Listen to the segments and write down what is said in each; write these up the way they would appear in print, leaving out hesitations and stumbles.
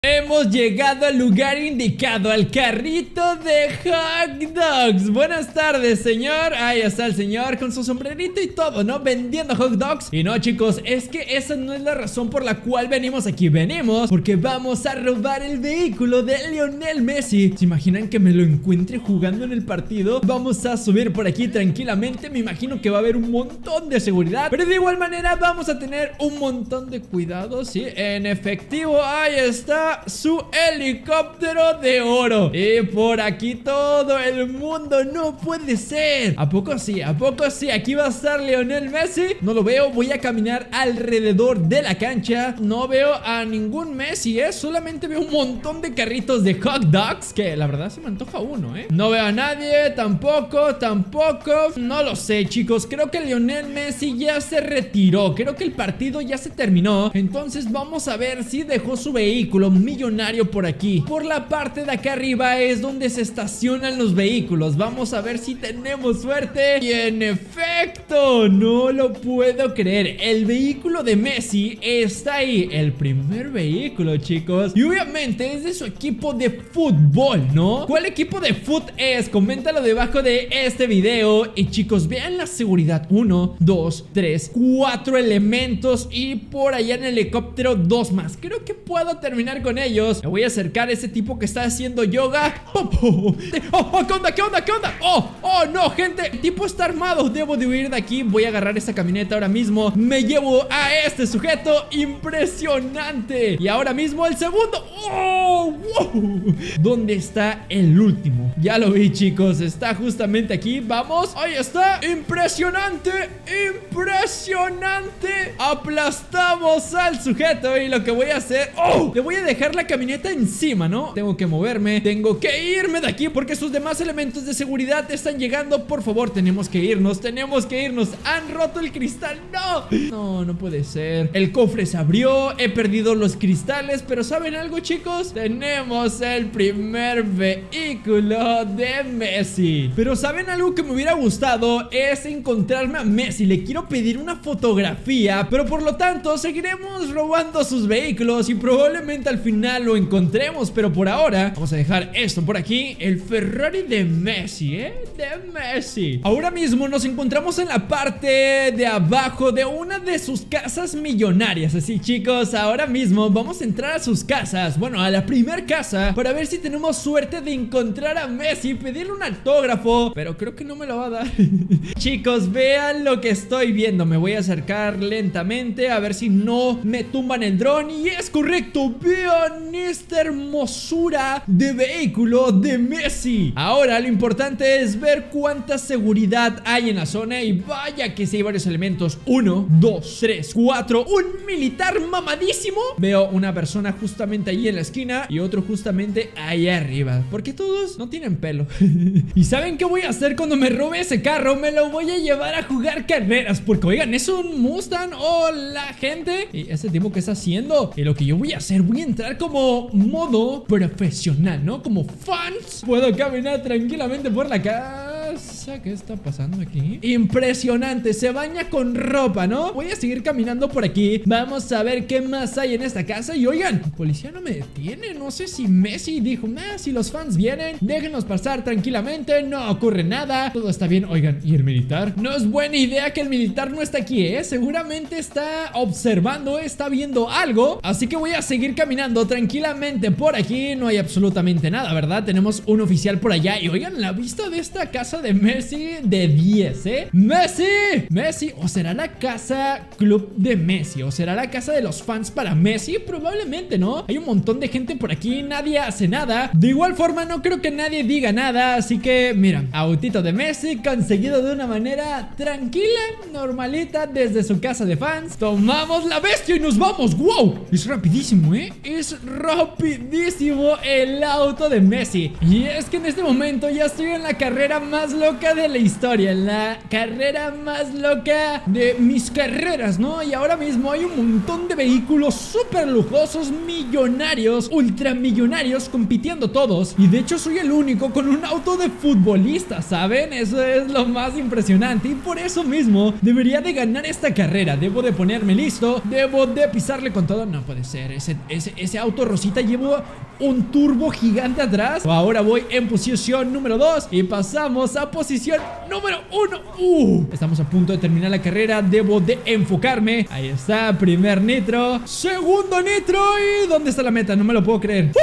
Hemos llegado al lugar indicado, al carrito de hot dogs. Buenas tardes, señor. Ahí está el señor con su sombrerito y todo, ¿no? Vendiendo hot dogs. Y no, chicos, es que esa no es la razón por la cual venimos aquí. Venimos porque vamos a robar el vehículo de Lionel Messi. ¿Se imaginan que me lo encuentre jugando en el partido? Vamos a subir por aquí tranquilamente. Me imagino que va a haber un montón de seguridad, pero de igual manera vamos a tener un montón de cuidado, ¿sí? En efectivo, ahí está su helicóptero de oro. Y por aquí todo el mundo. No puede ser. ¿A poco sí? ¿A poco sí? Aquí va a estar Lionel Messi. No lo veo. Voy a caminar alrededor de la cancha. No veo a ningún Messi, solamente veo un montón de carritos de hot dogs, que la verdad se me antoja uno, No veo a nadie. Tampoco. No lo sé, chicos. Creo que Lionel Messi ya se retiró. Creo que el partido ya se terminó. Entonces vamos a ver si dejó su vehículo millonario por aquí. Por la parte de acá arriba es donde se estacionan los vehículos. Vamos a ver si tenemos suerte. Y en efecto, no lo puedo creer, el vehículo de Messi está ahí. El primer vehículo, chicos. Y obviamente es de su equipo de fútbol, ¿no? ¿Cuál equipo de fútbol es? Coméntalo debajo de este video. Y chicos, vean la seguridad. 1, 2, 3, 4 elementos. Y por allá en el helicóptero 2 más. Creo que puedo terminar con ellos. Me voy a acercar a ese tipo que está haciendo yoga. ¿Qué onda? ¿Qué onda? ¿Qué onda? Oh, no, gente. El tipo está armado. Debo de huir de aquí. Voy a agarrar esta camioneta ahora mismo. Me llevo a este sujeto. Impresionante. Y ahora mismo el segundo. ¡Oh! ¡Wow! ¿Dónde está el último? Ya lo vi, chicos. Está justamente aquí. Vamos. Ahí está. Impresionante. Impresionante. Aplastamos al sujeto. Y lo que voy a hacer... ¡Oh! Le voy a dejar la camioneta encima, ¿no? Tengo que moverme. Tengo que irme de aquí porque sus demás elementos de seguridad están llegando. Por favor, tenemos que irnos. Tenemos que irnos. Han roto el cristal. ¡No! No puede ser. El cofre se abrió. He perdido los cristales. Pero ¿saben algo, chicos? Tenemos el primer vehículo de Messi. Pero ¿saben algo que me hubiera gustado? Es encontrarme a Messi. Le quiero pedir una fotografía. Pero por lo tanto, seguiremos robando sus vehículos y probablemente al final lo encontremos. Pero por ahora vamos a dejar esto por aquí. El Ferrari de Messi, de Messi. Ahora mismo nos encontramos en la parte de abajo de una de sus casas millonarias. Así, chicos, ahora mismo vamos a entrar a sus casas. Bueno, a la primer casa, para ver si tenemos suerte de encontrar a Messi, pedirle un autógrafo. Pero creo que no me lo va a dar. Chicos, vean lo que estoy viendo. Me voy a acercar lentamente a ver si no me tumban el dron. Y es correcto, vean esta hermosura de vehículo de Messi. Ahora lo importante es ver cuánta seguridad hay en la zona. Y vaya que sí hay varios elementos. 1, 2, 3, 4. Un militar mamadísimo. Veo una persona justamente ahí en la esquina y otro justamente ahí arriba, porque todos no tienen pelo. ¿Y saben qué voy a hacer cuando me robe ese carro? Me lo voy a llevar a jugar carreras, porque oigan, es un Mustang. Hola, gente. ¿Y ese tipo qué está haciendo? Y lo que yo voy a hacer, voy a entrar como modo profesional, ¿no? Como fans. Puedo caminar tranquilamente por la casa. ¿Qué está pasando aquí? Impresionante, se baña con ropa, ¿no? Voy a seguir caminando por aquí. Vamos a ver qué más hay en esta casa. Y oigan, el policía no me detiene. No sé si Messi dijo, si los fans vienen, déjenos pasar tranquilamente, no ocurre nada, todo está bien. Oigan, ¿y el militar? No es buena idea que el militar no esté aquí, seguramente está observando, está viendo algo. Así que voy a seguir caminando tranquilamente por aquí. No hay absolutamente nada, ¿verdad? Tenemos un oficial por allá. Y oigan, la vista de esta casa de Messi de 10, Messi. ¿O será la casa club de Messi? ¿O será la casa de los fans para Messi? Probablemente, ¿no? Hay un montón de gente por aquí, nadie hace nada. De igual forma, no creo que nadie diga nada. Así que, mira, autito de Messi conseguido de una manera tranquila, normalita, desde su casa de fans. Tomamos la bestia y nos vamos. ¡Wow! Es rapidísimo, Es rapidísimo el auto de Messi. Y es que en este momento ya estoy en la carrera más loca loca de la historia, la carrera más loca de mis carreras, ¿no? Y ahora mismo hay un montón de vehículos súper lujosos, millonarios, ultramillonarios, compitiendo todos. Y de hecho soy el único con un auto de futbolista, ¿saben? Eso es lo más impresionante y por eso mismo debería de ganar esta carrera. Debo de ponerme listo, debo de pisarle con todo. No puede ser, ese auto rosita lleva un turbo gigante atrás. Ahora voy en posición número 2 y pasamos a posición número 1. Estamos a punto de terminar la carrera. Debo de enfocarme. Ahí está, primer nitro, segundo nitro. ¿Y dónde está la meta? No me lo puedo creer.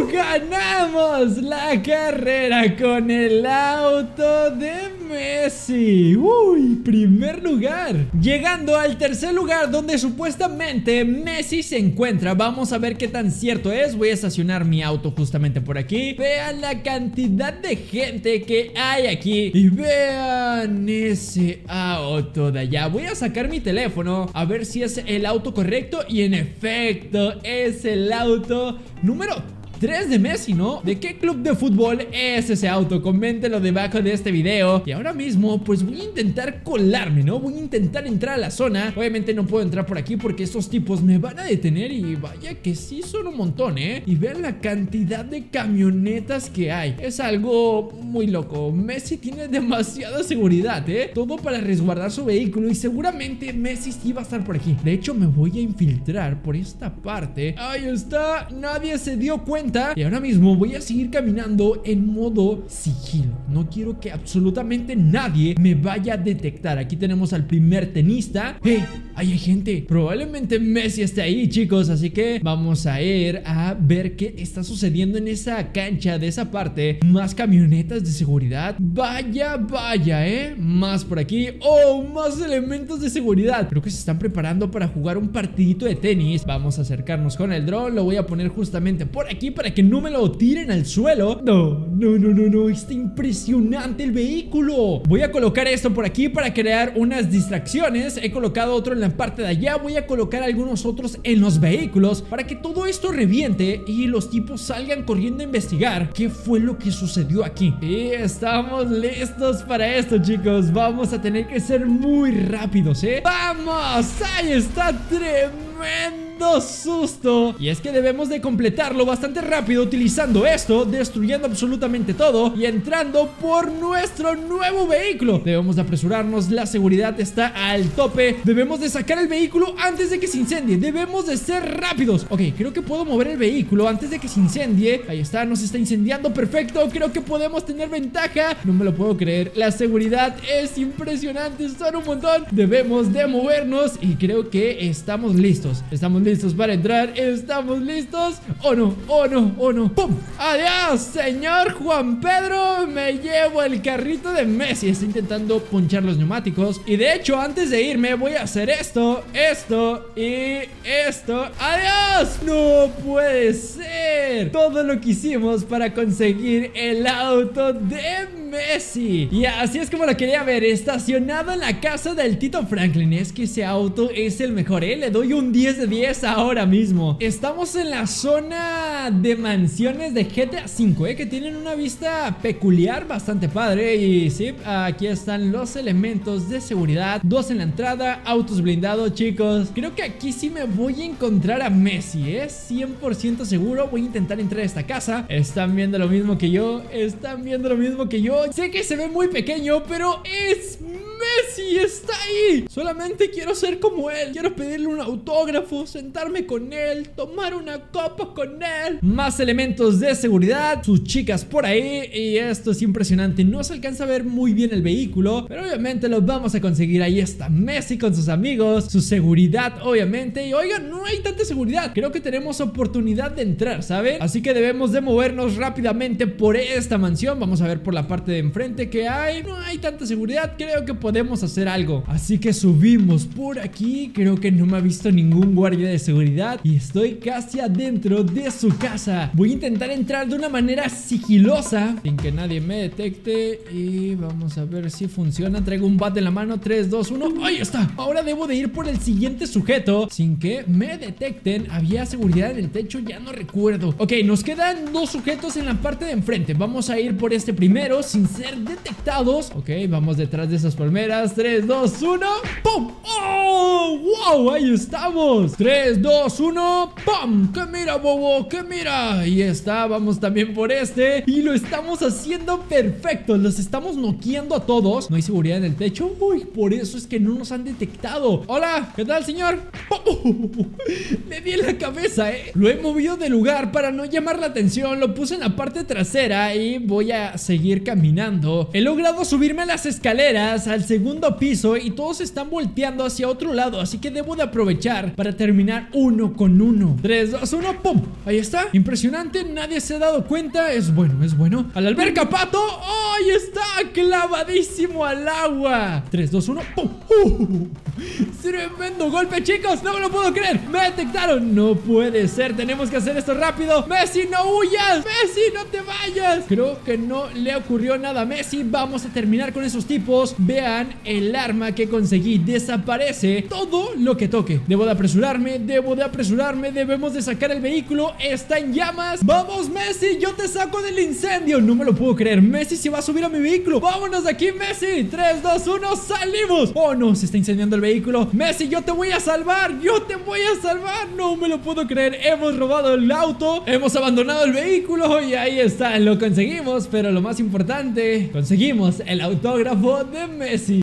¡Ganamos la carrera con el auto de Messi! ¡Uy! Primer lugar. Llegando al tercer lugar donde supuestamente Messi se encuentra. Vamos a ver qué tan cierto es. Voy a estacionar mi auto justamente por aquí. Vean la cantidad de gente que hay aquí y vean ese auto de allá. Voy a sacar mi teléfono a ver si es el auto correcto y en efecto es el auto número 3 de Messi, ¿no? ¿De qué club de fútbol es ese auto? Coméntenlo debajo de este video. Y ahora mismo pues voy a intentar colarme, ¿no? Voy a intentar entrar a la zona. Obviamente no puedo entrar por aquí porque estos tipos me van a detener. Y vaya que sí son un montón, ¿eh? Y vean la cantidad de camionetas que hay. Es algo muy loco. Messi tiene demasiada seguridad, ¿eh? Todo para resguardar su vehículo. Y seguramente Messi sí va a estar por aquí. De hecho me voy a infiltrar por esta parte. Ahí está. Nadie se dio cuenta. Y ahora mismo voy a seguir caminando en modo sigilo. No quiero que absolutamente nadie me vaya a detectar. Aquí tenemos al primer tenista. ¡Hey! Ahí hay gente. Probablemente Messi esté ahí, chicos. Así que vamos a ir a ver qué está sucediendo en esa cancha de esa parte. Más camionetas de seguridad. Vaya, vaya, más por aquí. ¡Oh! Más elementos de seguridad. Creo que se están preparando para jugar un partidito de tenis. Vamos a acercarnos con el dron. Lo voy a poner justamente por aquí para que no me lo tiren al suelo. No, está impresionante el vehículo. Voy a colocar esto por aquí para crear unas distracciones. He colocado otro en la parte de allá. Voy a colocar algunos otros en los vehículos para que todo esto reviente y los tipos salgan corriendo a investigar qué fue lo que sucedió aquí. Y estamos listos para esto, chicos. Vamos a tener que ser muy rápidos, ¡Vamos! ¡Ahí está! ¡Tremendo susto! Y es que debemos de completarlo bastante rápido utilizando esto, destruyendo absolutamente todo y entrando por nuestro nuevo vehículo. Debemos de apresurarnos, la seguridad está al tope. Debemos de sacar el vehículo antes de que se incendie. Debemos de ser rápidos. Ok, creo que puedo mover el vehículo antes de que se incendie. Ahí está, nos está incendiando, perfecto. Creo que podemos tener ventaja. No me lo puedo creer, la seguridad es impresionante, son un montón. Debemos de movernos y creo que estamos listos. Estamos listos para entrar. ¿Estamos listos? ¡Oh no! ¡Oh no! ¡Oh no! ¡Pum! ¡Adiós, señor Juan Pedro! Me llevo el carrito de Messi. Está intentando ponchar los neumáticos. Y de hecho, antes de irme voy a hacer esto, esto y esto. ¡Adiós! ¡No puede ser! Todo lo que hicimos para conseguir el auto de Messi. Y así es como lo quería ver, estacionado en la casa del Tito Franklin. Es que ese auto es el mejor, le doy un 10 de 10 ahora mismo. Estamos en la zona de mansiones de GTA V, que tienen una vista peculiar, bastante padre. Y sí, aquí están los elementos de seguridad. 2 en la entrada, autos blindados, chicos. Creo que aquí sí me voy a encontrar a Messi, 100% seguro. Voy a intentar entrar a esta casa. Están viendo lo mismo que yo. Están viendo lo mismo que yo. Sé que se ve muy pequeño, pero es Messi, está ahí. Solamente quiero ser como él. Quiero pedirle un autógrafo, sentarme con él, tomar una copa con él. Más elementos de seguridad, sus chicas por ahí. Y esto es impresionante. No se alcanza a ver muy bien el vehículo, pero obviamente lo vamos a conseguir. Ahí está Messi con sus amigos, su seguridad obviamente. Y oigan, no hay tanta seguridad. Creo que tenemos oportunidad de entrar, ¿saben? Así que debemos de movernos rápidamente por esta mansión. Vamos a ver por la parte de enfrente que hay. No hay tanta seguridad. Creo que podemos a hacer algo. Así que subimos por aquí. Creo que no me ha visto ningún guardia de seguridad y estoy casi adentro de su casa. Voy a intentar entrar de una manera sigilosa sin que nadie me detecte y vamos a ver si funciona. Traigo un bat en la mano. 3, 2, 1. ¡Ahí está! Ahora debo de ir por el siguiente sujeto sin que me detecten. Había seguridad en el techo, ya no recuerdo. Ok, nos quedan 2 sujetos en la parte de enfrente. Vamos a ir por este primero sin ser detectados. Ok, vamos detrás de esas palmeras. 3, 2, 1. ¡Pum! ¡Oh! ¡Wow! Ahí estamos. 3, 2, 1. ¡Pum! ¡Que mira, bobo! ¡Que mira! Ahí está, vamos también por este. Y lo estamos haciendo perfecto. Los estamos noqueando a todos. No hay seguridad en el techo. Uy, por eso es que no nos han detectado. Hola, ¿qué tal, señor? Le di en la cabeza, Lo he movido de lugar para no llamar la atención. Lo puse en la parte trasera y voy a seguir caminando. He logrado subirme a las escaleras al segundo piso y todos están volteando hacia otro lado, así que debo de aprovechar para terminar 1 con 1. 3, 2, 1, ¡pum! Ahí está. Impresionante, nadie se ha dado cuenta. Es bueno, es bueno. ¡A la alberca, pato! ¡Oh, ahí está! ¡Clavadísimo al agua! 3, 2, 1, ¡pum! ¡Tremendo golpe, chicos! ¡No me lo puedo creer! ¡Me detectaron! ¡No puede ser! ¡Tenemos que hacer esto rápido! ¡Messi, no huyas! ¡Messi, no te vayas! Creo que no le ocurrió nada a Messi. Vamos a terminar con esos tipos. Vean el arma que conseguí. Desaparece todo lo que toque. Debo de apresurarme. Debemos de sacar el vehículo. Está en llamas. ¡Vamos, Messi! ¡Yo te saco del incendio! No me lo puedo creer. Messi se va a subir a mi vehículo. ¡Vámonos de aquí, Messi! 3, 2, 1, ¡salimos! ¡Oh, no! Se está incendiando el vehículo. Messi, yo te voy a salvar. ¡Yo te voy a salvar! No me lo puedo creer. Hemos robado el auto. Hemos abandonado el vehículo. Y ahí está. Lo conseguimos. Pero lo más importante, conseguimos el autógrafo de Messi.